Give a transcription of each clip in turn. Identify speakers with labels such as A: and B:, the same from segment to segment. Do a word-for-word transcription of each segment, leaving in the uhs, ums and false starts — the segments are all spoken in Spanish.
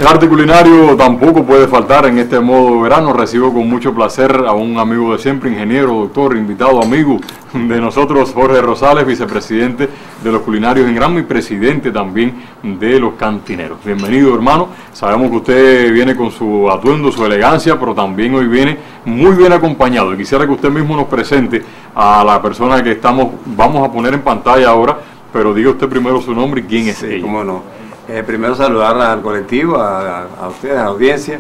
A: El arte culinario tampoco puede faltar en este modo verano. Recibo con mucho placer a un amigo de siempre, ingeniero, doctor, invitado, amigo de nosotros, Jorge Rosales, vicepresidente de los culinarios en Granma y presidente también de los cantineros. Bienvenido, hermano. Sabemos que usted viene con su atuendo, su elegancia, pero también hoy viene muy bien acompañado. Y quisiera que usted mismo nos presente a la persona que estamos, vamos a poner en pantalla ahora, pero diga usted primero su nombre y quién es
B: sí,
A: ella.
B: Cómo no. Eh, primero saludar al colectivo, a, a ustedes, a la audiencia.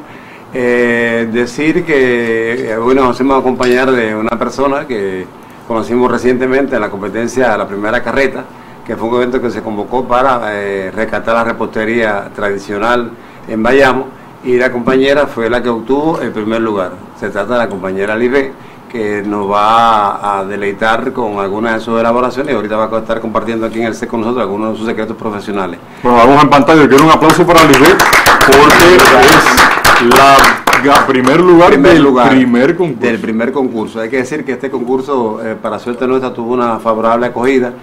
B: Eh, decir que eh, hoy nos hacemos acompañar de una persona que conocimos recientemente en la competencia de la primera carreta, que fue un evento que se convocó para eh, rescatar la repostería tradicional en Bayamo, y la compañera fue la que obtuvo el primer lugar. Se trata de la compañera Libé, que nos va a deleitar con algunas de sus elaboraciones y ahorita va a estar compartiendo aquí en el set con nosotros algunos de sus secretos profesionales.
A: Bueno, vamos en pantalla. Quiero un aplauso para Libé porque es la primer lugar,
B: primer
A: del
B: lugar
A: primer concurso.
B: Del primer concurso. Hay que decir que este concurso, eh, para suerte nuestra, tuvo una favorable acogida,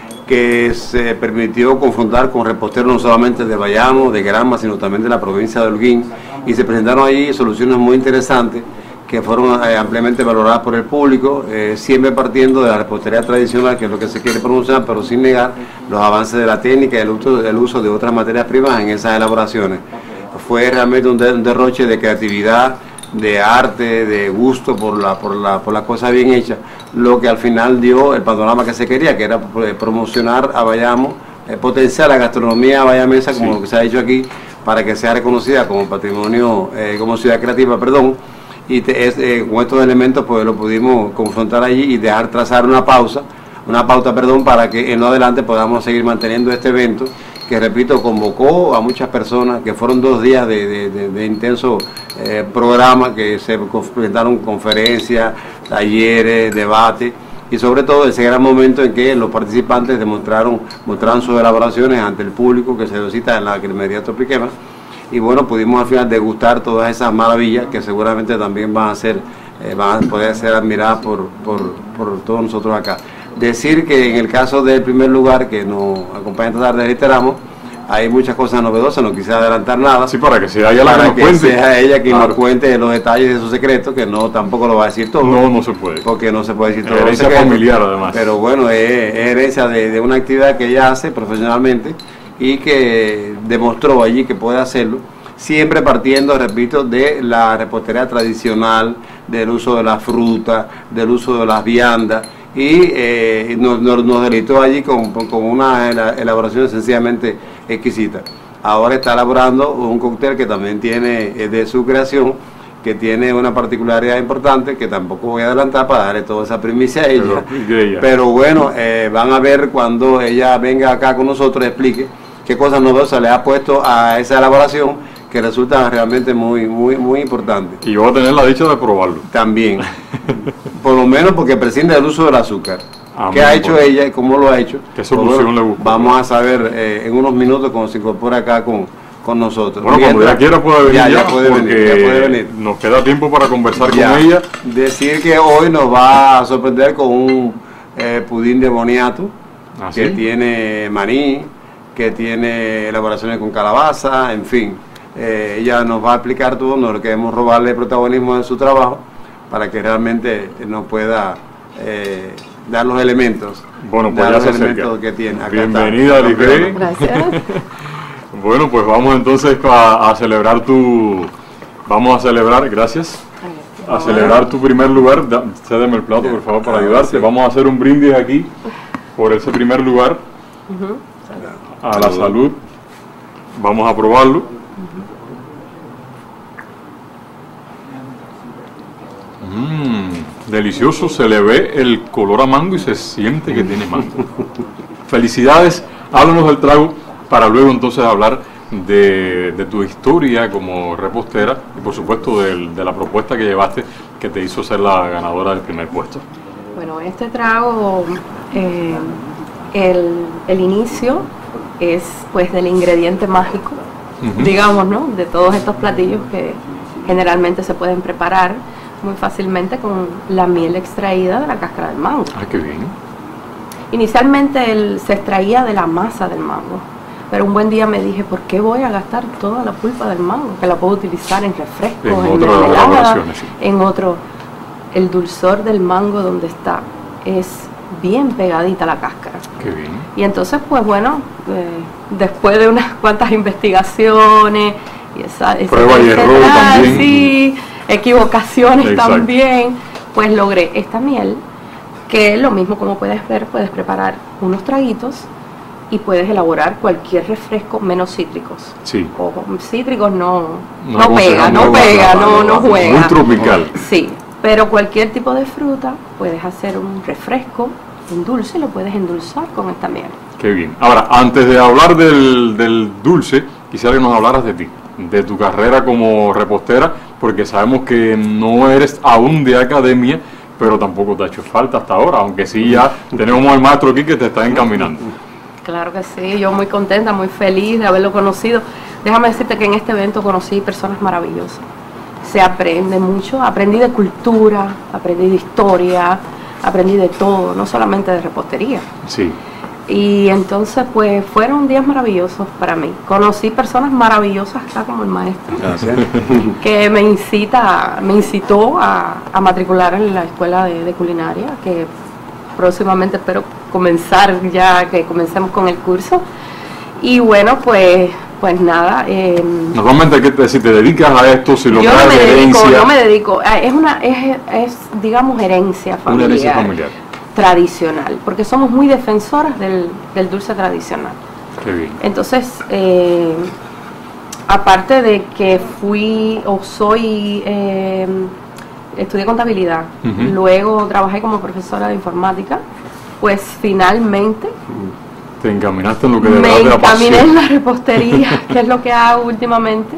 B: que se permitió confrontar con reposteros no solamente de Bayamo, de Granma, sino también de la provincia de Holguín, y se presentaron allí soluciones muy interesantes que fueron eh, ampliamente valoradas por el público, eh, siempre partiendo de la repostería tradicional, que es lo que se quiere promocionar, pero sin negar los avances de la técnica y el uso, el uso de otras materias primas en esas elaboraciones. Fue realmente un, de, un derroche de creatividad, de arte, de gusto por la, por la, por la cosa bien hecha, lo que al final dio el panorama que se quería, que era eh, promocionar a Bayamo, eh, potenciar la gastronomía bayamesa, como sí. lo que se ha hecho aquí, para que sea reconocida como patrimonio, eh, como ciudad creativa, perdón. Y te, es, eh, con estos elementos pues lo pudimos confrontar allí y dejar trazar una pausa, una pauta, perdón, para que en lo adelante podamos seguir manteniendo este evento, que repito, convocó a muchas personas, que fueron dos días de, de, de, de intenso eh, programa, que se presentaron conferencias, talleres, debates, y sobre todo ese gran momento en que los participantes demostraron, mostraron sus elaboraciones ante el público que se visita en la Cremería Tropiquema. Y bueno, pudimos al final degustar todas esas maravillas que seguramente también van a ser, eh, van a poder ser admiradas por, por, por todos nosotros acá. Decir que en el caso del primer lugar que nos acompaña esta tarde, reiteramos, hay muchas cosas novedosas, no quise adelantar nada.
A: Sí, para que sea ella la que nos cuente.
B: Que sea ella quien
A: claro.
B: nos cuente los detalles de sus secretos, que no tampoco lo va a decir todo.
A: No, no se puede.
B: Porque no se puede decir todo.
A: Herencia familiar, además.
B: Pero bueno, es, es herencia de, de una actividad que ella hace profesionalmente y que demostró allí que puede hacerlo, siempre partiendo, repito, de la repostería tradicional, del uso de la fruta, del uso de las viandas, y eh, nos, nos, nos deleitó allí con, con una elaboración sencillamente exquisita. Ahora está elaborando un cóctel que también tiene, es de su creación, que tiene una particularidad importante, que tampoco voy a adelantar para darle toda esa primicia a ella. Pero, ella. pero bueno, eh, van a ver cuando ella venga acá con nosotros, explique qué cosas novedosas le ha puesto a esa elaboración, que resulta realmente muy, muy, muy importante.
A: Y yo voy a tener la dicha de probarlo.
B: También. Por lo menos porque prescinde del uso del azúcar. Ah, ¿Qué ha hecho bueno. ella y cómo lo ha hecho?
A: ¿Qué solución bueno, le busca?
B: Vamos a saber eh, en unos minutos cuando se incorpora acá con, con nosotros.
A: Bueno,
B: Mientras,
A: cuando ya quiera puede venir
B: ya,
A: ya,
B: ya, puede venir, ya puede venir.
A: Nos queda tiempo para conversar
B: ya.
A: con ella.
B: Decir que hoy nos va a sorprender con un eh, pudín de boniato, ¿Ah, que sí? tiene maní, que tiene elaboraciones con calabaza, en fin. Eh, ella nos va a explicar todo, no queremos robarle protagonismo en su trabajo para que realmente nos pueda eh, dar los elementos.
A: Bueno, pues ya se acerca.
B: Que tiene. Acá
A: Bienvenida, Libé.
C: Gracias.
A: Bueno, pues vamos entonces a, a celebrar tu, vamos a celebrar, gracias, a celebrar tu primer lugar. Da, cédeme el plato, por favor, para ayudarte. Vamos a hacer un brindis aquí por ese primer lugar, a la salud. Vamos a probarlo. Mmm, delicioso, se le ve el color a mango y se siente que tiene mango. Felicidades, háblanos del trago para luego entonces hablar de, de tu historia como repostera y por supuesto de, de la propuesta que llevaste que te hizo ser la ganadora del primer puesto.
C: Bueno, este trago, eh, el, el inicio es pues del ingrediente mágico, uh-huh. digamos, ¿no? De todos estos platillos que generalmente se pueden preparar muy fácilmente con la miel extraída de la cáscara del mango.
A: Ah, qué bien.
C: Inicialmente el, se extraía de la masa del mango, Pero un buen día me dije, ¿por qué voy a gastar toda la pulpa del mango? Que la puedo utilizar en refrescos,
A: en,
C: en
A: otras
C: mermelada,
A: sí.
C: en otro. El dulzor del mango donde está es bien pegadita la cáscara.
A: Qué bien.
C: Y entonces, pues bueno, eh, después de unas cuantas investigaciones y esa, esa
A: prueba y error también.
C: Sí, equivocaciones
A: Exacto.
C: también, pues logré esta miel, que lo mismo, como puedes ver, puedes preparar unos traguitos y puedes elaborar cualquier refresco menos cítricos.
A: Sí.
C: Ojo, cítricos no,
A: No,
C: no pega, no
A: muy
C: pega,
A: bueno,
C: no, no juega.
A: Muy tropical.
C: Sí, pero cualquier tipo de fruta puedes hacer un refresco, un dulce, lo puedes endulzar con esta miel.
A: Qué bien. Ahora, antes de hablar del, del dulce, quisiera que nos hablaras de ti, de tu carrera como repostera, porque sabemos que no eres aún de academia, pero tampoco te ha hecho falta hasta ahora, aunque sí ya tenemos al maestro aquí que te está encaminando.
C: Claro que sí, yo muy contenta, muy feliz de haberlo conocido. Déjame decirte que en este evento conocí personas maravillosas. Se aprende mucho, aprendí de cultura, aprendí de historia, aprendí de todo, no solamente de repostería.
A: Sí.
C: Y entonces pues fueron días maravillosos para mí. Conocí personas maravillosas acá como el maestro.
B: Gracias.
C: Que me incita, me incitó a, a matricular en la escuela de, de culinaria, que próximamente espero comenzar ya, que comencemos con el curso. Y bueno, pues pues nada. Eh,
A: Normalmente, ¿qué, si te dedicas a esto, si lo
C: yo no me
A: de
C: dedico,
A: herencia,
C: no me dedico, es una, es, es digamos herencia familiar,
A: una herencia familiar.
C: Tradicional, porque somos muy defensoras del, del dulce tradicional.
A: Qué bien.
C: Entonces, eh, aparte de que fui o soy, eh, estudié contabilidad,
A: Uh-huh.
C: luego trabajé como profesora de informática, pues finalmente
A: Te encaminaste en lo que de
C: me
A: verdad te
C: encaminé
A: apasiona.
C: en la repostería, que es lo que hago últimamente,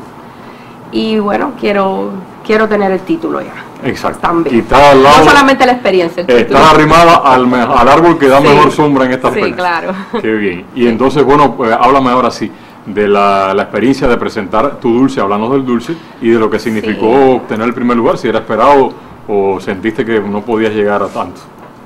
C: y bueno, quiero, quiero tener el título ya.
A: Exacto.
C: También.
A: Y está al lado,
C: No solamente la experiencia, el título.
A: estás arrimada al, me- al árbol que da
C: Sí.
A: mejor sombra en esta
C: Sí,
A: feria.
C: claro.
A: Qué bien. Y entonces, bueno, pues háblame ahora sí de la, la experiencia de presentar tu dulce, hablando del dulce, y de lo que significó
C: Sí.
A: obtener el primer lugar, si era esperado o sentiste que no podías llegar a tanto.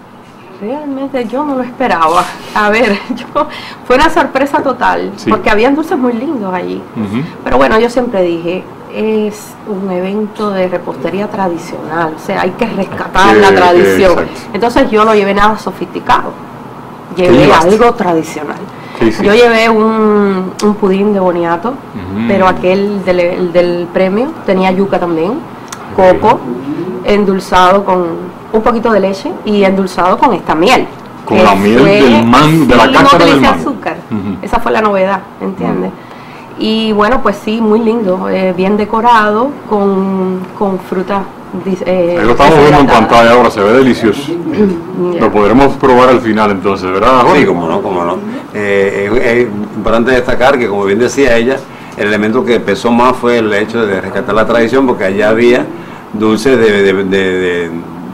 C: Realmente yo no lo esperaba. A ver, yo fue una sorpresa total,
A: Sí.
C: porque habían dulces muy lindos allí.
A: Ujú.
C: Pero bueno, yo siempre dije, es un evento de repostería tradicional, o sea, hay que rescatar
A: Que-
C: la
A: que-
C: tradición.
A: exacto.
C: Entonces yo no llevé nada sofisticado,
A: ¿Qué
C: llevé
A: llevaste?
C: algo tradicional.
A: ¿Qué hiciste?
C: Yo llevé un, un pudín de boniato,
A: Ujú.
C: pero aquel del, el del premio tenía yuca también, coco, endulzado con un poquito de leche y endulzado con esta miel.
A: Con
C: que
A: la miel
C: fue-
A: del mango, de la
C: sí,
A: cáscara
C: no
A: del
C: utilicé
A: mango.
C: azúcar.
A: Ujú.
C: Esa fue la novedad, ¿entiendes? Y bueno, pues sí, muy lindo, eh, bien decorado, con, con frutas. dis- eh,
A: Ahí lo estamos viendo en
C: deshidratadas.
A: pantalla ahora, se ve delicioso.
C: Ya.
A: Lo podremos probar al final entonces, ¿verdad, Jorge?
B: Sí, como no, como no. Eh, es, es importante destacar que, como bien decía ella, el elemento que pesó más fue el hecho de rescatar la tradición, porque allá había dulces de, de, de, de,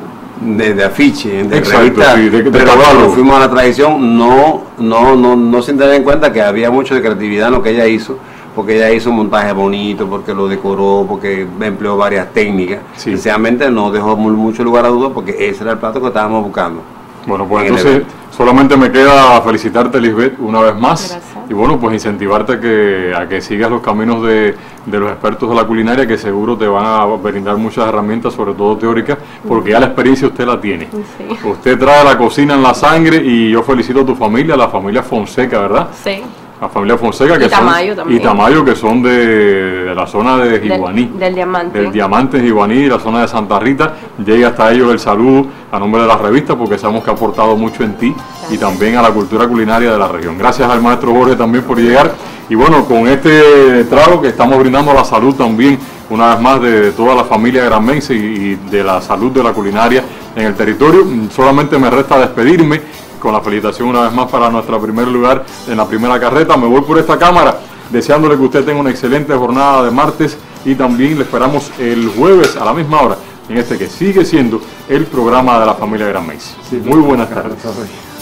B: de, de afiche, de
A: Exacto,
B: revista,
A: sí, de- de
B: pero
A: catálogo.
B: cuando fuimos a la tradición no, no, no, no sin tener en cuenta que había mucho de creatividad en lo que ella hizo, porque ella hizo un montaje bonito, porque lo decoró, porque empleó varias técnicas.
A: Sí.
B: Sinceramente no dejó mu- mucho lugar a dudas, porque ese era el plato que estábamos buscando.
A: Bueno, pues
B: en el
A: entonces
B: evento.
A: solamente me queda felicitarte, Lisbeth, una vez más.
C: Gracias.
A: Y bueno, pues incentivarte a que, a que sigas los caminos de, de los expertos de la culinaria, que seguro te van a brindar muchas herramientas, sobre todo teóricas, porque ya la experiencia usted la tiene.
C: Sí.
A: Usted trae la cocina en la sangre y yo felicito a tu familia, la familia Fonseca, ¿verdad?
C: Sí.
A: La familia Fonseca,
C: Y
A: que
C: Tamayo
A: son,
C: también.
A: y Tamayo, que son de, de la zona de
C: Del,
A: Jiguaní.
C: del diamante.
A: Del Diamante en Jiguaní, la zona de Santa Rita. Llega hasta ellos el saludo a nombre de la revista, porque sabemos que ha aportado mucho en ti y
C: Gracias.
A: también a la cultura culinaria de la región. Gracias al maestro Jorge también por llegar. Y bueno, con este trago que estamos brindando la salud también, una vez más, de toda la familia granmense y, y de la salud de la culinaria en el territorio. Solamente me resta despedirme con la felicitación una vez más para nuestro primer lugar en la primera carreta. Me voy por esta cámara deseándole que usted tenga una excelente jornada de martes y también le esperamos el jueves a la misma hora en este que sigue siendo el programa de la familia Granmense. Muy buenas tardes.